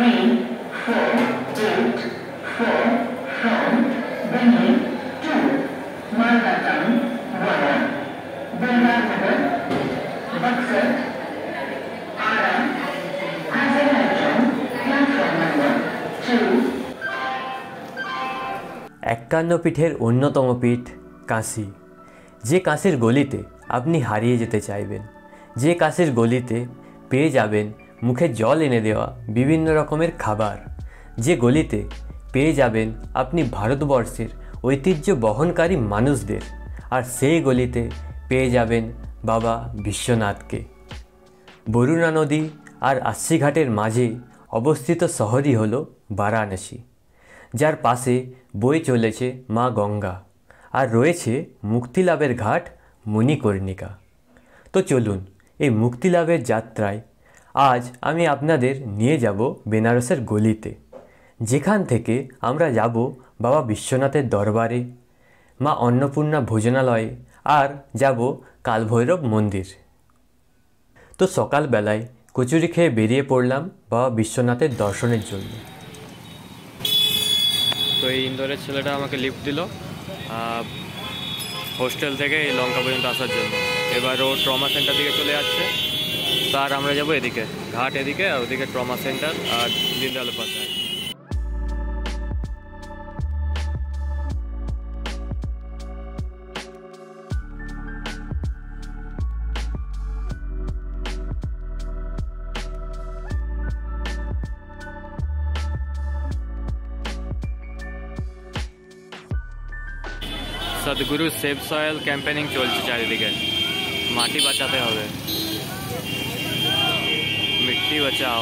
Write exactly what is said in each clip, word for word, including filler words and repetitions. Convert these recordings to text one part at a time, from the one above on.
three four eight four from Delhi to Malkatang via Belganagar, Buxar, Ara, Azerbaijan, platform number two. একান্ন পীঠের অন্যতম পীঠ কাশী, যে কাশীর গলিতে আপনি হারিয়ে যেতে চাইবেন, যে কাশীর গলিতে পেয়ে যাবেন মুখে জল এনে দেওয়া বিভিন্ন রকমের খাবার, যে গলিতে পেয়ে যাবেন আপনি ভারতবর্ষের ঐতিহ্য বহনকারী মানুষদের, আর সেই গলিতে পেয়ে যাবেন বাবা বিশ্বনাথকে। বরুণা নদী আর আশিঘাটের মাঝে অবস্থিত শহরই হলো বারাণসী, যার পাশে বয়ে চলেছে মা গঙ্গা, আর রয়েছে মুক্তিলাভের ঘাট মণিকর্ণিকা। তো চলুন এই মুক্তিলাভের যাত্রায় আজ আমি আপনাদের নিয়ে যাব বেনারসের গলিতে, যেখান থেকে আমরা যাব বাবা বিশ্বনাথের দরবারে, মা অন্নপূর্ণা ভোজনালয়ে, আর যাব কালভৈরব মন্দির। তো সকালবেলায় কচুরি খেয়ে বেরিয়ে পড়লাম বাবা বিশ্বনাথের দর্শনের জন্য। তো এই ইন্দোরের ছেলেটা আমাকে লিফট দিল হোস্টেল থেকে এই লঙ্কা পর্যন্ত আসার জন্য। এবার ও ট্রমা সেন্টার দিকে চলে যাচ্ছে, তার আমরা যাব এদিকে ঘাট, এদিকে আর ওদিকে ট্রমা সেন্টার আর Deendayal Upadhyay. Sadhguru save soil campaigning চলছে চারিদিকে। মাটি বাঁচাতে হবে, মিট্টি বাঁচাও।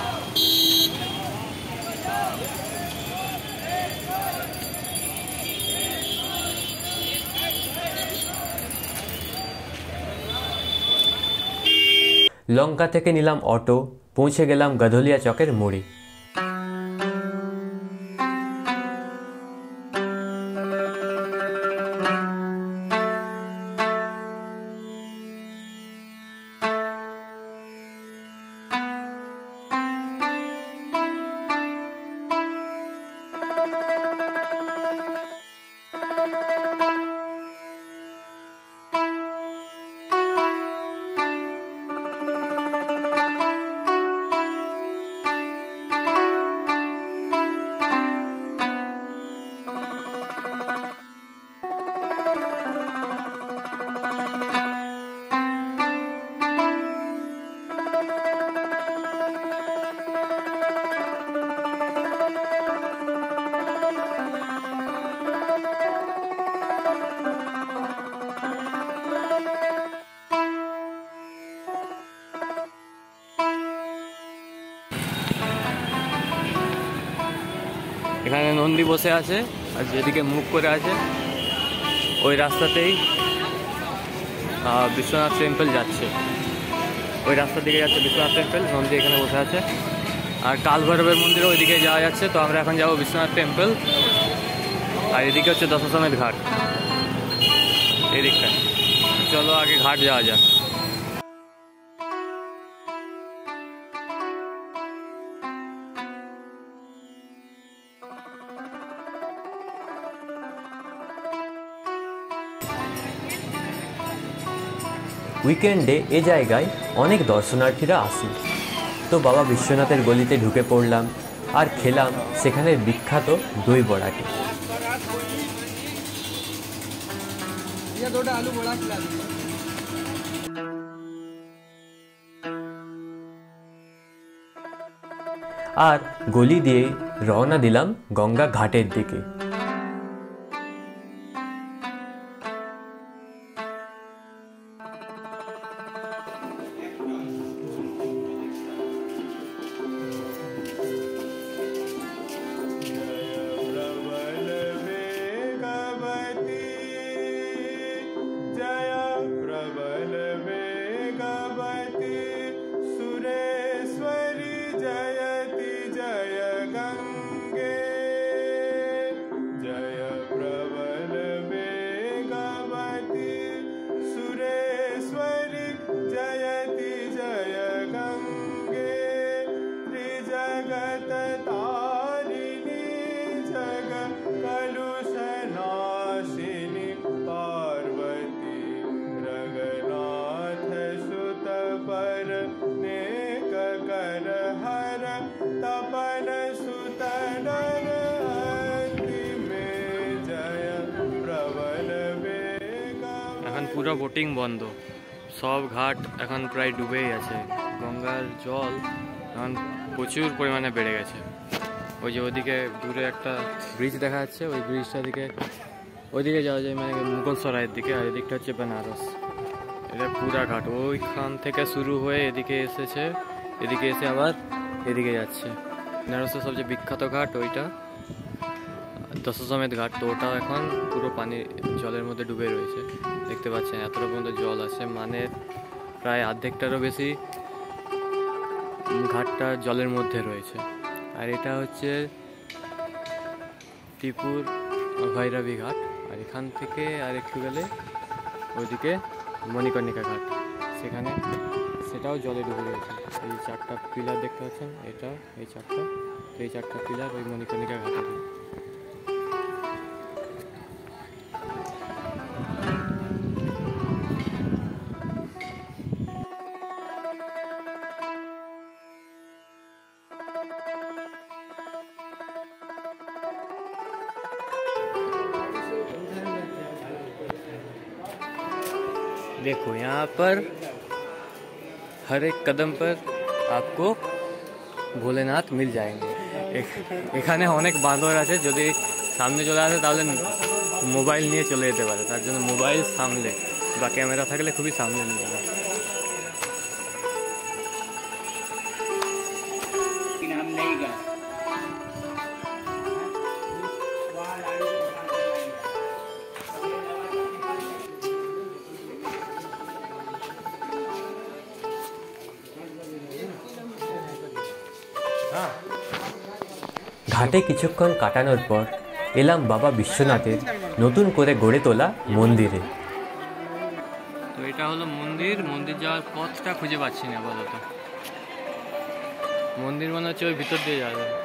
লঙ্কা থেকে নিলাম অটো, পৌঁছে গেলাম গাধলিয়া চকের মোড়ে। এখানে নন্দী বসে আছে, আর যেদিকে মুখ করে আছে ওই রাস্তাতেই বিশ্বনাথ টেম্পল যাচ্ছে। ওই রাস্তার দিকে যাচ্ছে বিশ্বনাথ টেম্পল, নন্দী এখানে বসে আছে। আর কালভৈরবের মন্দিরে ওইদিকে যাওয়া যাচ্ছে। তো আমরা এখন যাবো বিশ্বনাথ টেম্পল, আর এদিকে হচ্ছে দশাশ্বমেধ ঘাট এই দিকটা। চলো আগে ঘাট যাওয়া যাক। উইকেন্ডে এ জায়গায় অনেক দর্শনার্থীরা আসে। তো বাবা বিশ্বনাথের গলিতে ঢুকে পড়লাম আর খেলাম সেখানের বিখ্যাত দই বড়াটি। আর গলি দিয়ে রওনা দিলাম গঙ্গা ঘাটের দিকে। পুরো বোটিং বন্ধ, সব ঘাট এখন প্রায় ডুবেই আছে। গঙ্গার জল এখন প্রচুর পরিমাণে বেড়ে গেছে। ওই যে ওইদিকে দূরে একটা ব্রিজ দেখা যাচ্ছে, ওই ব্রিজটা দিকে ওইদিকে যাওয়া যায়, মানে মুঘল সরাইয়ের দিকে, আর এদিকটা হচ্ছে বেনারস। এটা পুরা ঘাট ওইখান থেকে শুরু হয়ে এদিকে এসেছে, এদিকে এসে আবার এদিকে যাচ্ছে। বেনারসের সবচেয়ে বিখ্যাত ঘাট ওইটা দশাশ্বমেধ ঘাট, তো ওটাও এখন পুরো পানি জলের মধ্যে ডুবে রয়েছে। দেখতে পাচ্ছেন এতটা পর্যন্ত জল আছে, মানে প্রায় অর্ধেকটারও বেশি ঘাটটা জলের মধ্যে রয়েছে। আর এটা হচ্ছে ত্রিপুর ভৈরবী ঘাট, আর এখান থেকে আর একটু গেলে ওইদিকে মণিকর্ণিকা ঘাট, সেখানে সেটাও জলে ডুবে রয়েছে। এই চারটা পিলার দেখতে পাচ্ছেন, এটা এই চারটা, এই চারটা পিলার ওই মণিকর্ণিকা ঘাটে। देखो यहाँ पर हर एक कदम पर आपको ভোলেনাথ মিল যায়গে। এখানে অনেক বাঁদর আছে, যদি সামনে চলে আসে তাহলে মোবাইল নিয়ে চলে যেতে পারে, তার জন্য মোবাইল সামলে বা ক্যামেরা থাকলে খুবই সামনে নিয়ে যাবে। ঘাটে কিছুক্ষণ কাটানোর পর এলাম বাবা বিশ্বনাথের নতুন করে গড়ে তোলা মন্দিরে। তো এটা হলো মন্দির, মন্দির যাওয়ার পথটা খুঁজে পাচ্ছি না আপাতত। মন্দির মনে হচ্ছে ওই ভিতর দিয়ে যাওয়া যায়।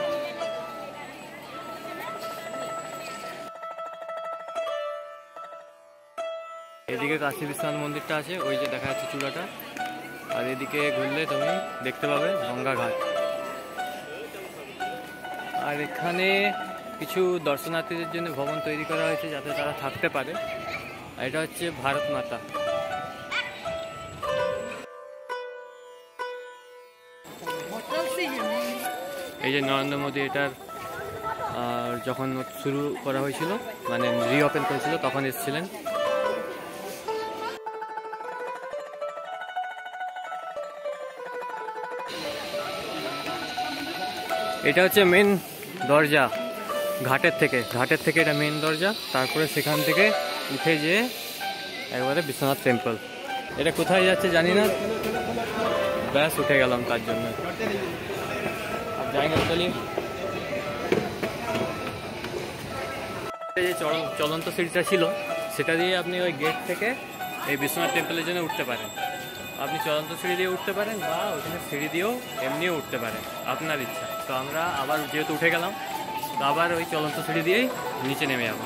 এদিকে কাশী বিশ্বনাথ মন্দিরটা আছে, ওই যে দেখা যাচ্ছে চূড়াটা, আর এদিকে ঘুরলে তুমি দেখতে পাবে গঙ্গা ঘাট। আর এখানে কিছু দর্শনার্থীদের জন্য ভবন তৈরি করা হয়েছে যাতে তারা থাকতে পারে। আর এটা হচ্ছে ভারত মাতা। এই যে নরেন্দ্র মোদী এটার যখন শুরু করা হয়েছিল, মানে রিওপেন করেছিল, তখন এসেছিলেন। এটা হচ্ছে মেন দরজা ঘাটের থেকে, ঘাটের থেকে এটা মেন দরজা। তারপরে সেখান থেকে উঠে যেয়ে একবারে বিশ্বনাথ টেম্পল। এটা কোথায় যাচ্ছে জানি না, ব্যাস উঠে গেলাম তার জন্য। যাই না চলি। যে চলন্ত সিঁড়িটা ছিল সেটা দিয়ে আপনি ওই গেট থেকে এই বিশ্বনাথ টেম্পলের জন্য উঠতে পারেন। আপনি চলন্ত সিঁড়ি দিয়ে উঠতে পারেন বা ওখানে সিঁড়ি দিয়েও এমনিও উঠতে পারেন, আপনার ইচ্ছা। তো আমরা আবার যেহেতু উঠে গেলাম, তো আবার ওই চলন্ত সিঁড়ি দিয়েই নিচে নেমে যাবো।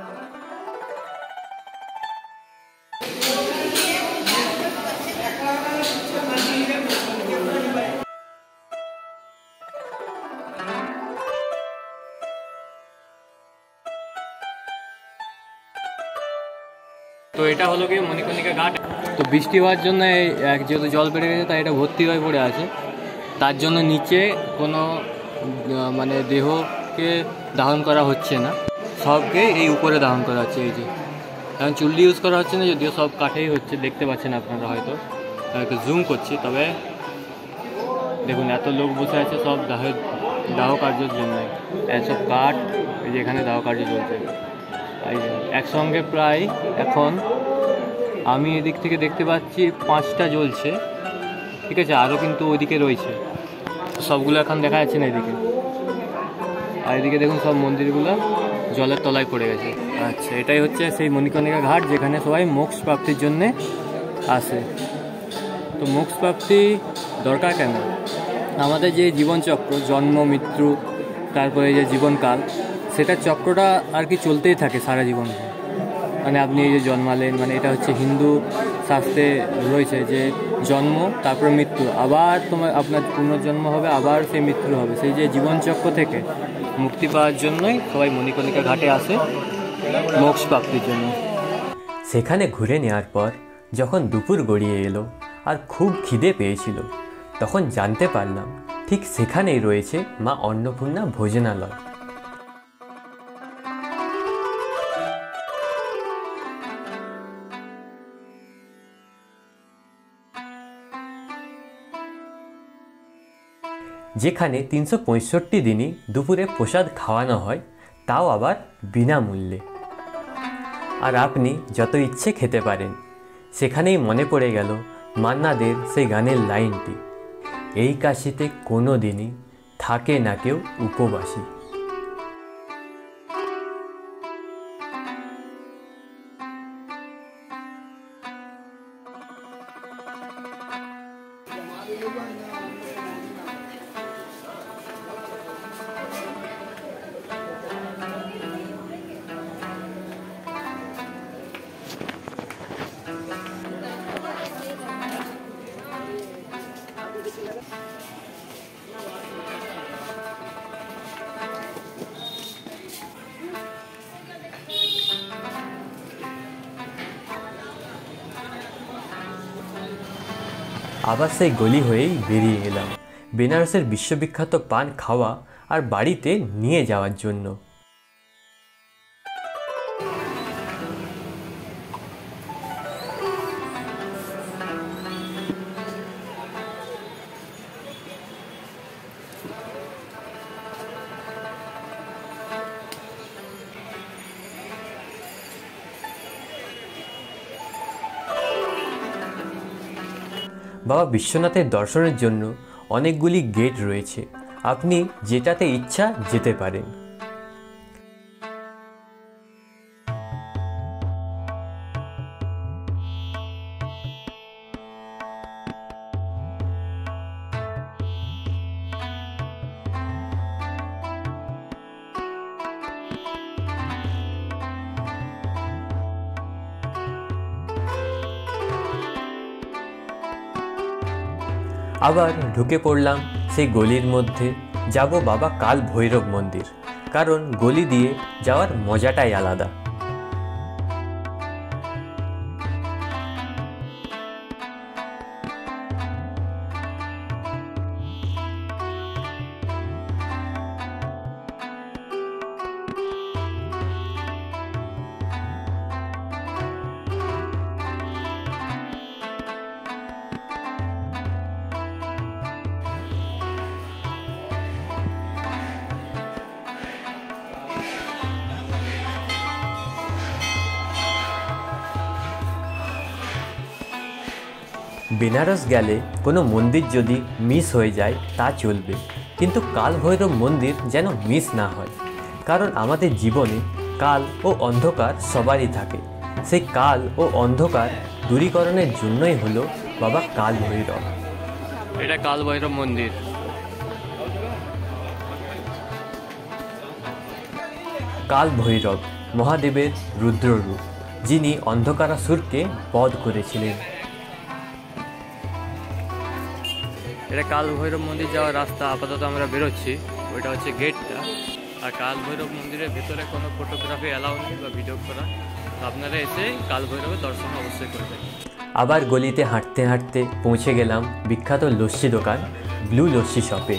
তো এটা হলো কি মণিকর্ণিকা ঘাট। তো বৃষ্টি হওয়ার জন্য এক যেহেতু জল বেড়ে গেছে তাই এটা ভর্তি হয়ে পড়ে আছে, তার জন্য নিচে কোনো মানে দেহকে দাহন করা হচ্ছে না, সবকে এই উপরে দাহন করা হচ্ছে। এই যে এখন চুল্লি ইউজ করা হচ্ছে না, যদিও সব কাঠেই হচ্ছে, দেখতে পাচ্ছেন আপনারা হয়তো। একটু জুম করছি, তবে দেখুন এত লোক বসে আছে সব দাহ দাহ কার্যের জন্য। এসব কাঠ এই যে এখানে দাহ কার্য চলছে। এই যে একসঙ্গে প্রায় এখন আমি এদিক থেকে দেখতে পাচ্ছি পাঁচটা জ্বলছে, ঠিক আছে, আরও কিন্তু ওইদিকে রয়েছে, সবগুলো এখন দেখা যাচ্ছে না এদিকে। আর এদিকে দেখুন সব মন্দিরগুলো জলের তলায় পড়ে গেছে। আচ্ছা, এটাই হচ্ছে সেই মণিকর্ণিকা ঘাট যেখানে সবাই মোক্ষ প্রাপ্তির জন্যে আসে। তো মোক্ষ প্রাপ্তি দরকার কেন? আমাদের যে জীবনচক্র, জন্ম মৃত্যু তারপরে যে জীবনকাল, সেটা চক্রটা আর কি চলতেই থাকে সারা জীবন। মানে আপনি এই যে জন্মালেন, মানে এটা হচ্ছে হিন্দু শাস্ত্রে রয়েছে যে জন্ম তারপরে মৃত্যু, আবার তোমার আপনার পুনর্জন্ম হবে, আবার সেই মৃত্যু হবে। সেই যে জীবনচক্র থেকে মুক্তি পাওয়ার জন্যই সবাই মণিকর্ণিকা ঘাটে আসে মোক্ষ প্রাপ্তির জন্য। সেখানে ঘুরে নেওয়ার পর যখন দুপুর গড়িয়ে এলো আর খুব খিদে পেয়েছিল, তখন জানতে পারলাম ঠিক সেখানেই রয়েছে মা অন্নপূর্ণা ভোজনালয়। যেখানে তিনশো পঁয়ষট্টি দিনই দুপুরে প্রসাদ খাওয়ানো হয়, তাও আবার বিনামূল্যে। আর আপনি যত ইচ্ছে খেতে পারেন। সেখানেই মনে পড়ে গেল মান্না দের সেই গানের লাইনটি, এই কাশিতে কোনো দিনই থাকে না কেউ উপবাসী। আবার সেই গলি হয়েই বেরিয়ে এলাম বেনারসের বিশ্ববিখ্যাত পান খাওয়া আর বাড়িতে নিয়ে যাওয়ার জন্য। বাবা বিশ্বনাথের দর্শনের জন্য অনেকগুলি গেট রয়েছে, আপনি যেটাতে ইচ্ছা যেতে পারেন। আবার ঢুকে পড়লাম সেই গলির মধ্যে, যাব বাবা কাল ভৈরব মন্দির, কারণ গলি দিয়ে যাওয়ার মজাটাই আলাদা। বেনারস গেলে কোনো মন্দির যদি মিস হয়ে যায় তা চলবে, কিন্তু কাল ভৈরব মন্দির যেন মিস না হয়, কারণ আমাদের জীবনে কাল ও অন্ধকার সবারই থাকে। সেই কাল ও অন্ধকার দূরীকরণের জন্যই হলো বাবা কাল ভৈরব। এটা কাল ভৈরব মন্দির। কাল ভৈরব মহাদেবের রুদ্ররূপ, যিনি অন্ধকারাসুরকে বধ করেছিলেন। এটা কাল ভৈরব মন্দির যাওয়ার রাস্তা। আপাতত আমরা বেরোচ্ছি, ওইটা হচ্ছে গেটটা। আর কাল ভৈরব মন্দিরের ভেতরে কোনো ফটোগ্রাফি অ্যালাউ নেই বা ভিডিও করা, আপনারা এসে কাল ভৈরবের দর্শন অবশ্যই করবেন। আবার গলিতে হাঁটতে হাঁটতে পৌঁছে গেলাম বিখ্যাত লস্যি দোকান ব্লু লস্যি শপে।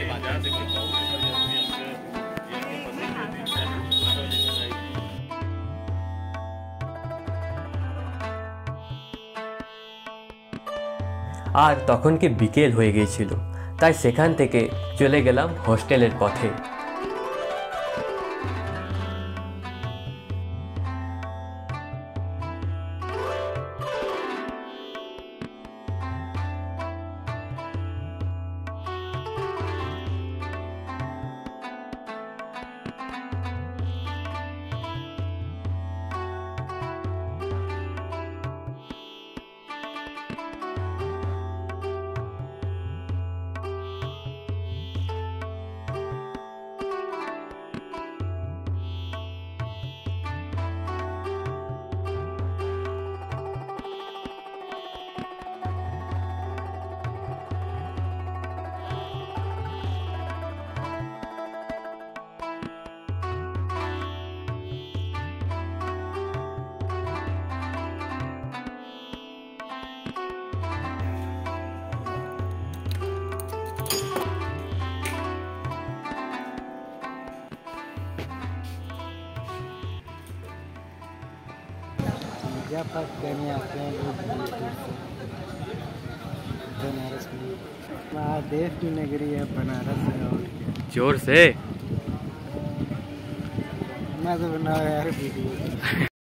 আর তখন কি বিকেল হয়ে গিয়েছিল, তাই সেখান থেকে চলে গেলাম হোস্টেলের পথে। पूजा पाठ करने आते हैं लोग दूर दूर से बनारस में। महादेव की नगरी है बनारस में, और क्या। जोर से मैं तो बनाओ यार वीडियो।